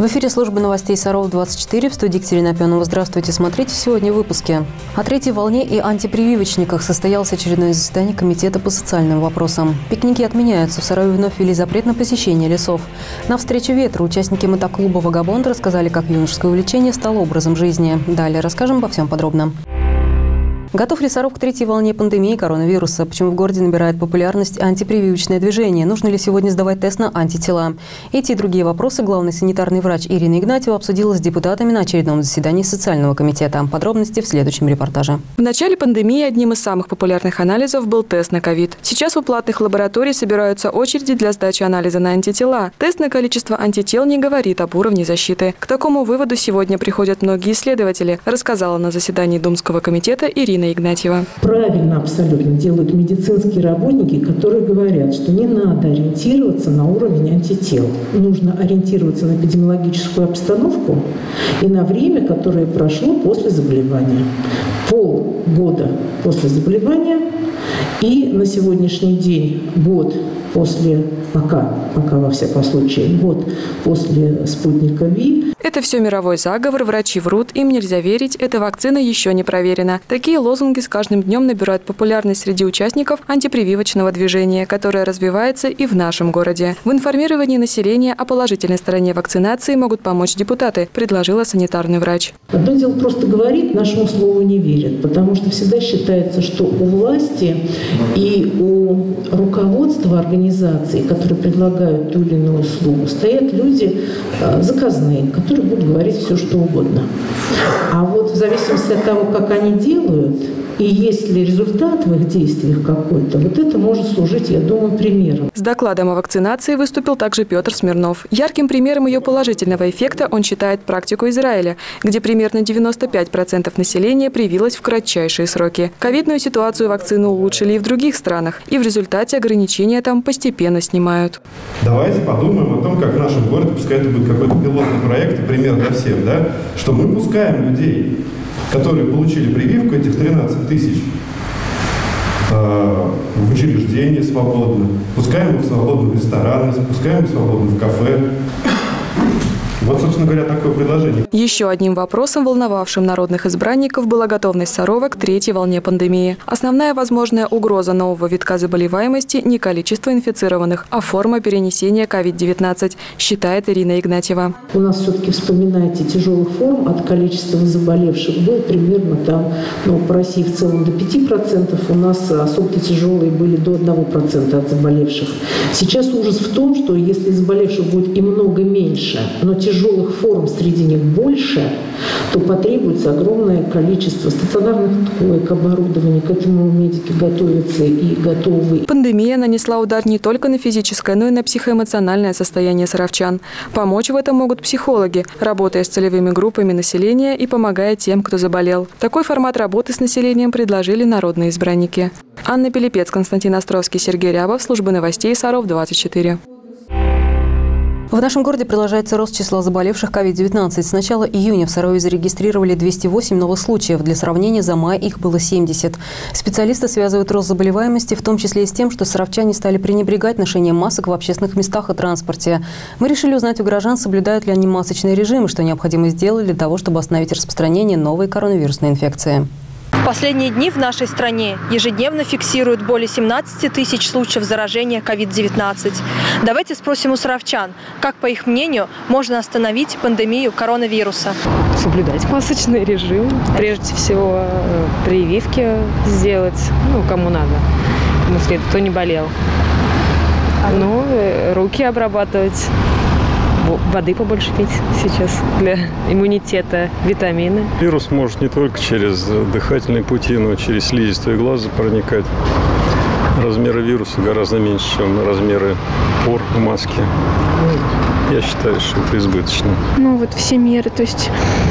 В эфире службы новостей Саров-24, в студии Екатерина Пионова. Здравствуйте, смотрите сегодня в выпуске. О третьей волне и антипрививочниках состоялось очередное заседание Комитета по социальным вопросам. Пикники отменяются. В Сарове вновь ввели запрет на посещение лесов. На встрече ветру участники мотоклуба «Вагабонд» рассказали, как юношеское увлечение стало образом жизни. Далее расскажем обо всем подробно. Готов ли Саров к третьей волне пандемии коронавируса? Почему в городе набирает популярность антипрививочное движение? Нужно ли сегодня сдавать тест на антитела? Эти и другие вопросы главный санитарный врач Ирина Игнатьева обсудила с депутатами на очередном заседании Социального комитета. Подробности в следующем репортаже. В начале пандемии одним из самых популярных анализов был тест на ковид. Сейчас у платных лабораторий собираются очереди для сдачи анализа на антитела. Тест на количество антител не говорит об уровне защиты. К такому выводу сегодня приходят многие исследователи, рассказала на заседании Думского комитета Ирина Игнатьева. Правильно абсолютно делают медицинские работники, которые говорят, что не надо ориентироваться на уровень антител. Нужно ориентироваться на эпидемиологическую обстановку и на время, которое прошло после заболевания. Полгода после заболевания и на сегодняшний день год после, пока во всяком случае, год после спутника ВИ. Это все мировой заговор, врачи врут, им нельзя верить, эта вакцина еще не проверена. Такие лозунги с каждым днем набирают популярность среди участников антипрививочного движения, которое развивается и в нашем городе. В информировании населения о положительной стороне вакцинации могут помочь депутаты, предложила санитарный врач. Одно дело просто говорит, нашему слову не верят, потому что всегда считается, что у власти и у руководства организаций, которые предлагают ту или иную услугу, стоят люди заказные, которые будут говорить все, что угодно. А вот в зависимости от того, как они делают, и есть ли результат в их действиях какой-то, вот это может служить, я думаю, примером. С докладом о вакцинации выступил также Петр Смирнов. Ярким примером ее положительного эффекта он считает практику Израиля, где примерно 95% населения привилось в кратчайшие сроки. Ковидную ситуацию вакцины улучшили и в других странах, и в результате ограничения там постепенно снимают. Давайте подумаем о том, как в нашем городе, пускай это будет какой-то пилотный проект, и пример для всех, да, что мы пускаем людей, которые получили прививку, этих 13 тысяч, в учреждения свободно, пускаем их свободно в рестораны, пускаем их свободно в кафе. Вот, собственно говоря, такое предложение. Еще одним вопросом, волновавшим народных избранников, была готовность Сарова к третьей волне пандемии. Основная возможная угроза нового витка заболеваемости – не количество инфицированных, а форма перенесения COVID-19, считает Ирина Игнатьева. У нас все-таки, вспоминайте, тяжелых форм от количества заболевших было примерно там, по России в целом до 5%, у нас особо тяжелые были до 1% от заболевших. Сейчас ужас в том, что если заболевших будет и много меньше, но тяжелых форм среди них больше, то потребуется огромное количество стационарных коек, оборудования. К этому медики готовятся и готовы. Пандемия нанесла удар не только на физическое, но и на психоэмоциональное состояние саровчан. Помочь в этом могут психологи, работая с целевыми группами населения и помогая тем, кто заболел. Такой формат работы с населением предложили народные избранники. Анна Пилипец, Константин Островский, Сергей Рябов, служба новостей Саров-24. В нашем городе продолжается рост числа заболевших COVID-19. С начала июня в Сарове зарегистрировали 208 новых случаев. Для сравнения, за май их было 70. Специалисты связывают рост заболеваемости, в том числе и с тем, что саровчане стали пренебрегать ношением масок в общественных местах и транспорте. Мы решили узнать у горожан, соблюдают ли они масочный режим и что необходимо сделать для того, чтобы остановить распространение новой коронавирусной инфекции. В последние дни в нашей стране ежедневно фиксируют более 17 тысяч случаев заражения COVID-19. Давайте спросим у саровчан, как, по их мнению, можно остановить пандемию коронавируса. Соблюдать масочный режим. Прежде всего, прививки сделать, кому надо, кому следует, кто не болел. Руки обрабатывать. Воды побольше пить сейчас для иммунитета, витамины. Вирус может не только через дыхательные пути, но и через слизистые глаза проникать. Размеры вируса гораздо меньше, чем размеры пор в маске. Я считаю, что это избыточно. Все меры, то есть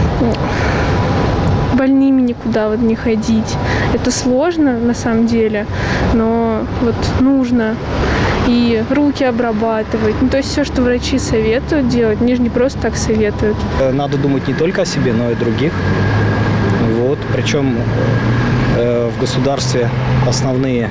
больными никуда не ходить. Это сложно на самом деле, но нужно. И руки обрабатывать. То есть все, что врачи советуют делать, они же не просто так советуют. Надо думать не только о себе, но и о других. Причем в государстве основные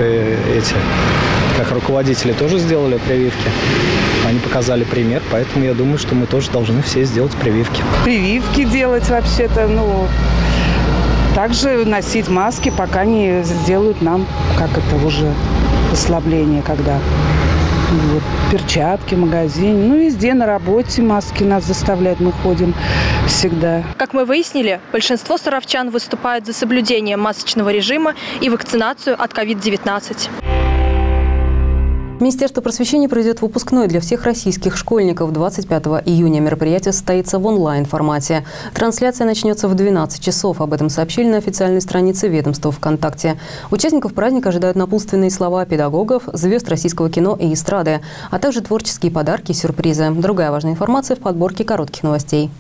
как руководители тоже сделали прививки. Они показали пример, поэтому я думаю, что мы тоже должны все сделать прививки. Прививки делать вообще-то, также носить маски, пока не сделают нам, уже послабление, когда перчатки в магазине, везде на работе маски нас заставляют, мы ходим всегда. Как мы выяснили, большинство саровчан выступают за соблюдение масочного режима и вакцинацию от COVID-19. Министерство просвещения проведет выпускной для всех российских школьников 25 июня. Мероприятие состоится в онлайн-формате. Трансляция начнется в 12 часов. Об этом сообщили на официальной странице ведомства ВКонтакте. Участников праздника ожидают напутственные слова педагогов, звезд российского кино и эстрады, а также творческие подарки и сюрпризы. Другая важная информация в подборке коротких новостей.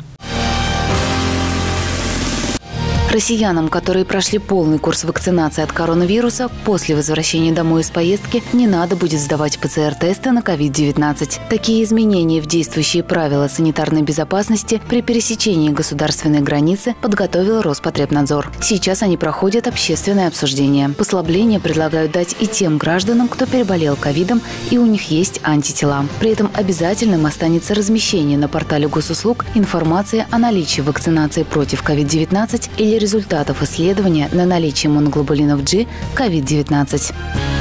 Россиянам, которые прошли полный курс вакцинации от коронавируса, после возвращения домой из поездки не надо будет сдавать ПЦР-тесты на COVID-19. Такие изменения в действующие правила санитарной безопасности при пересечении государственной границы подготовил Роспотребнадзор. Сейчас они проходят общественное обсуждение. Послабления предлагают дать и тем гражданам, кто переболел ковидом и у них есть антитела. При этом обязательным останется размещение на портале госуслуг информации о наличии вакцинации против COVID-19 или результатов исследования на наличие моноглобулинов G COVID-19.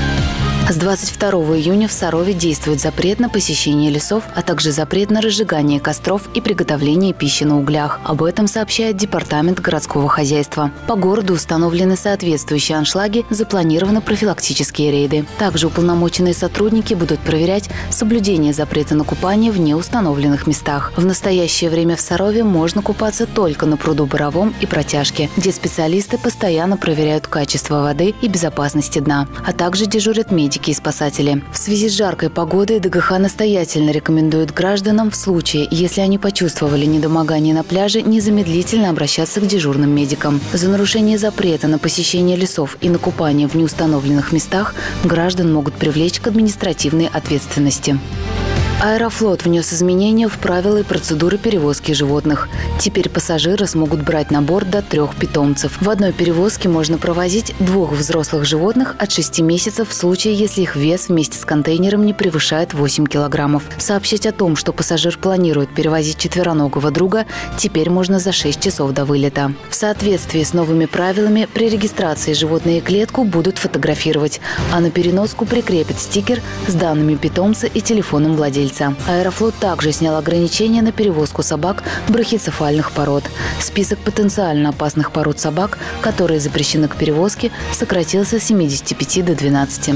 С 22 июня в Сарове действует запрет на посещение лесов, а также запрет на разжигание костров и приготовление пищи на углях. Об этом сообщает Департамент городского хозяйства. По городу установлены соответствующие аншлаги, запланированы профилактические рейды. Также уполномоченные сотрудники будут проверять соблюдение запрета на купание в неустановленных местах. В настоящее время в Сарове можно купаться только на пруду Боровом и Протяжке, где специалисты постоянно проверяют качество воды и безопасность дна, а также дежурят медики и спасатели. В связи с жаркой погодой ДГХ настоятельно рекомендует гражданам в случае, если они почувствовали недомогание на пляже, незамедлительно обращаться к дежурным медикам. За нарушение запрета на посещение лесов и на купание в неустановленных местах граждан могут привлечь к административной ответственности. Аэрофлот внес изменения в правила и процедуры перевозки животных. Теперь пассажиры смогут брать на борт до 3 питомцев. В одной перевозке можно провозить 2 взрослых животных от 6 месяцев в случае, если их вес вместе с контейнером не превышает 8 килограммов. Сообщить о том, что пассажир планирует перевозить четвероногого друга, теперь можно за 6 часов до вылета. В соответствии с новыми правилами при регистрации животные и клетку будут фотографировать, а на переноску прикрепят стикер с данными питомца и телефоном владельца. Аэрофлот также снял ограничения на перевозку собак брахицефальных пород. Список потенциально опасных пород собак, которые запрещены к перевозке, сократился с 75 до 12.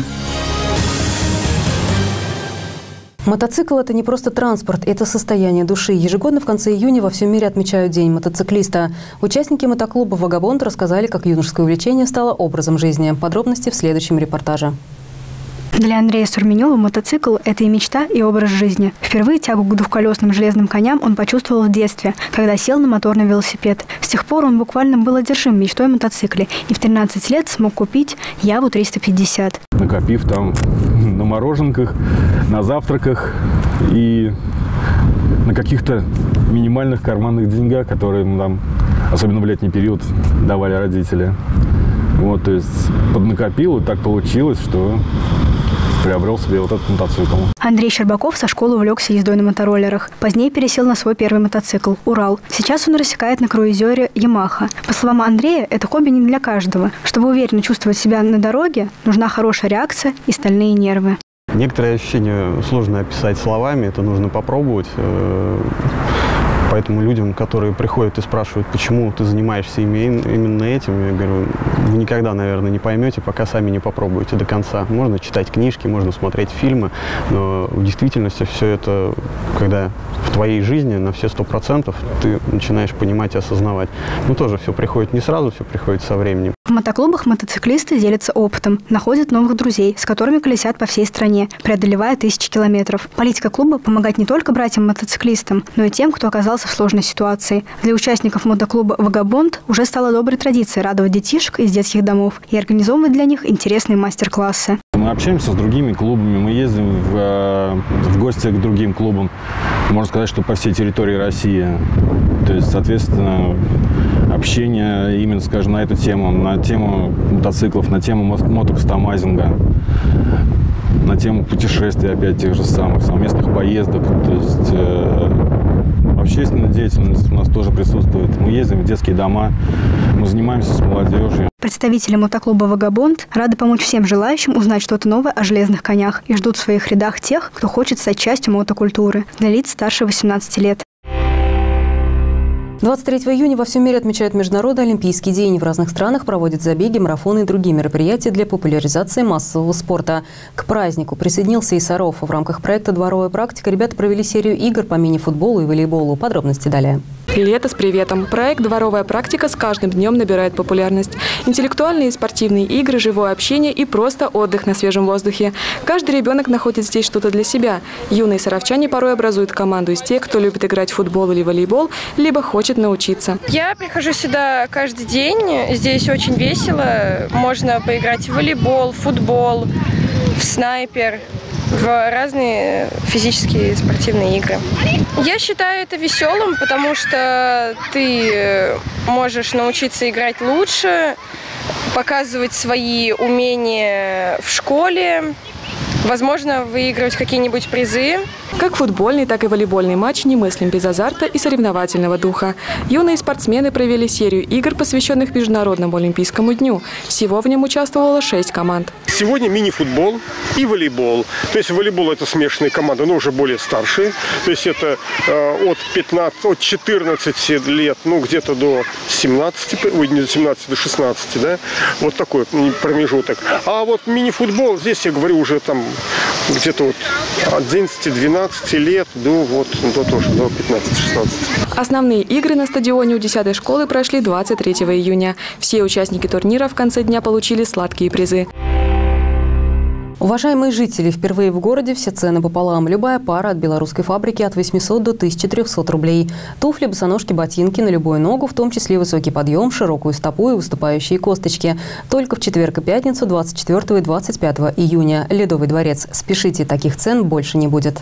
Мотоцикл – это не просто транспорт, это состояние души. Ежегодно в конце июня во всем мире отмечают День мотоциклиста. Участники мотоклуба «Вагабонд» рассказали, как юношеское увлечение стало образом жизни. Подробности в следующем репортаже. Для Андрея Сурменева мотоцикл – это и мечта, и образ жизни. Впервые тягу к двухколесным железным коням он почувствовал в детстве, когда сел на моторный велосипед. С тех пор он буквально был одержим мечтой о мотоцикле и в 13 лет смог купить Яву 350. Накопив там на мороженках, на завтраках и на каких-то минимальных карманных деньгах, которые нам, особенно в летний период, давали родители. То есть поднакопил, и так получилось, что приобрел себе вот этот мотоцикл. Андрей Щербаков со школы увлекся ездой на мотороллерах. Позднее пересел на свой первый мотоцикл – «Урал». Сейчас он рассекает на круизере «Ямаха». По словам Андрея, это хобби не для каждого. Чтобы уверенно чувствовать себя на дороге, нужна хорошая реакция и стальные нервы. Некоторые ощущения сложно описать словами, это нужно попробовать. Поэтому людям, которые приходят и спрашивают, почему ты занимаешься именно этим, я говорю, вы никогда, наверное, не поймете, пока сами не попробуете до конца. Можно читать книжки, можно смотреть фильмы, но в действительности все это, когда в твоей жизни на все 100% ты начинаешь понимать и осознавать. Тоже все приходит не сразу, все приходит со временем. В мотоклубах мотоциклисты делятся опытом, находят новых друзей, с которыми колесят по всей стране, преодолевая тысячи километров. Политика клуба – помогать не только братьям-мотоциклистам, но и тем, кто оказался в сложной ситуации. Для участников мотоклуба «Вагабонд» уже стала доброй традицией радовать детишек из детских домов и организовывать для них интересные мастер-классы. Мы общаемся с другими клубами, мы ездим в гости к другим клубам, можно сказать, что по всей территории России. То есть, соответственно, общения именно, скажем, на эту тему, на тему мотоциклов, на тему мотокастомайзинга, на тему путешествий, опять тех же самых, совместных поездок. То есть общественная деятельность у нас тоже присутствует. Мы ездим в детские дома, мы занимаемся с молодежью. Представители мотоклуба «Вагабонд» рады помочь всем желающим узнать что-то новое о железных конях и ждут в своих рядах тех, кто хочет стать частью мотокультуры для лиц старше 18 лет. 23 июня во всем мире отмечают Международный олимпийский день. В разных странах проводят забеги, марафоны и другие мероприятия для популяризации массового спорта. К празднику присоединился и Саров. В рамках проекта «Дворовая практика» ребята провели серию игр по мини-футболу и волейболу. Подробности далее. Лето с приветом. Проект «Дворовая практика» с каждым днем набирает популярность. Интеллектуальные и спортивные игры, живое общение и просто отдых на свежем воздухе. Каждый ребенок находит здесь что-то для себя. Юные саровчане порой образуют команду из тех, кто любит играть в футбол или волейбол, либо хочет научиться. Я прихожу сюда каждый день. Здесь очень весело. Можно поиграть в волейбол, в футбол, в снайпер, в разные физические спортивные игры. Я считаю это веселым, потому что ты можешь научиться играть лучше, показывать свои умения в школе, возможно, выигрывать какие-нибудь призы. Как футбольный, так и волейбольный матч немыслим без азарта и соревновательного духа. Юные спортсмены провели серию игр, посвященных Международному олимпийскому дню. Всего в нем участвовало 6 команд. Сегодня мини-футбол и волейбол. То есть волейбол – это смешанные команды, но уже более старшие. То есть это от 14 лет, где-то до 17, не до 17, до 16, да? Вот такой промежуток. А вот мини-футбол, здесь я говорю уже там где-то от 11-12 лет до 15-16. Основные игры на стадионе у 10-й школы прошли 23 июня. Все участники турнира в конце дня получили сладкие призы. Уважаемые жители, впервые в городе все цены пополам. Любая пара от белорусской фабрики от 800 до 1300 рублей. Туфли, босоножки, ботинки на любую ногу, в том числе высокий подъем, широкую стопу и выступающие косточки. Только в четверг и пятницу 24 и 25 июня. Ледовый дворец. Спешите, таких цен больше не будет.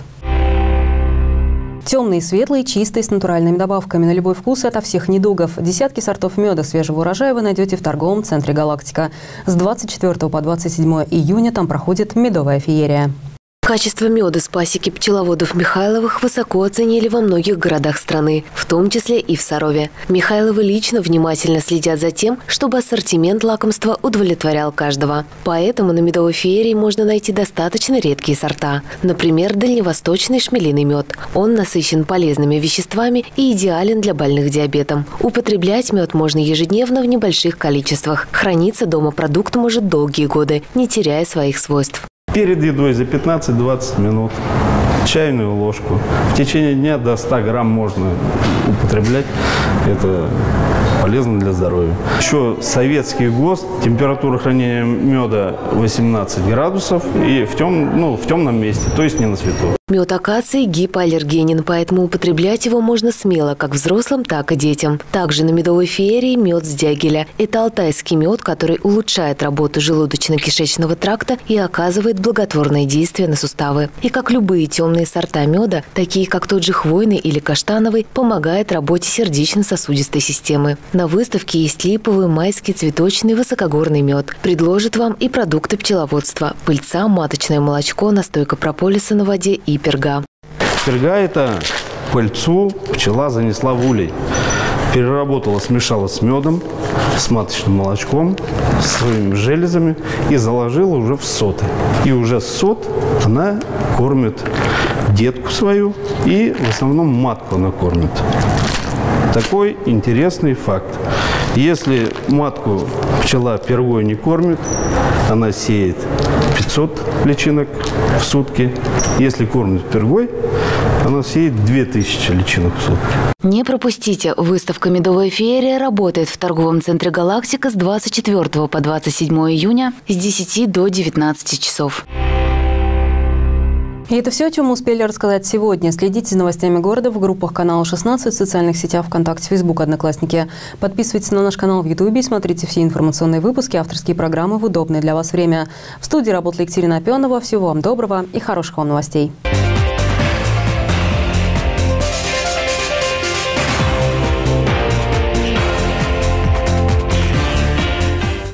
Темные, светлые, чистые, с натуральными добавками. На любой вкус и ото всех недугов. Десятки сортов меда свежего урожая вы найдете в торговом центре «Галактика». С 24 по 27 июня там проходит медовая феерия. Качество меда с пасеки пчеловодов Михайловых высоко оценили во многих городах страны, в том числе и в Сарове. Михайловы лично внимательно следят за тем, чтобы ассортимент лакомства удовлетворял каждого. Поэтому на медовой феерии можно найти достаточно редкие сорта. Например, дальневосточный шмелиный мед. Он насыщен полезными веществами и идеален для больных диабетом. Употреблять мед можно ежедневно в небольших количествах. Храниться дома продукт может долгие годы, не теряя своих свойств. Перед едой за 15-20 минут чайную ложку. В течение дня до 100 грамм можно употреблять. Это полезно для здоровья. Еще советский ГОСТ, температура хранения меда 18 градусов и в темном месте, то есть не на свету. Мед акации гипоаллергенен, поэтому употреблять его можно смело, как взрослым, так и детям. Также на медовой феерии мед с дягеля. Это алтайский мед, который улучшает работу желудочно-кишечного тракта и оказывает благотворное действие на суставы. И как любые темные сорта меда, такие как тот же хвойный или каштановый, помогает работе сердечно-сосудистой системы. На выставке есть липовый, майский, цветочный, высокогорный мед. Предложат вам и продукты пчеловодства: пыльца, маточное молочко, настойка прополиса на воде и перга. Перга – это пыльцу пчела занесла в улей. Переработала, смешала с медом, с маточным молочком, с своими железами и заложила уже в соты. И уже сот она кормит детку свою и в основном матку она кормит. Такой интересный факт. Если матку пчела пергой не кормит, она сеет 500 личинок в сутки. Если кормит пергой, она сеет 2000 личинок в сутки. Не пропустите! Выставка «Медовая феерия» работает в торговом центре «Галактика» с 24 по 27 июня с 10 до 19 часов. И это все, о чем мы успели рассказать сегодня. Следите за новостями города в группах канала 16, в социальных сетях ВКонтакте, Фейсбук, Одноклассники. Подписывайтесь на наш канал в Ютубе и смотрите все информационные выпуски, авторские программы в удобное для вас время. В студии работала Екатерина Опенова. Всего вам доброго и хороших вам новостей.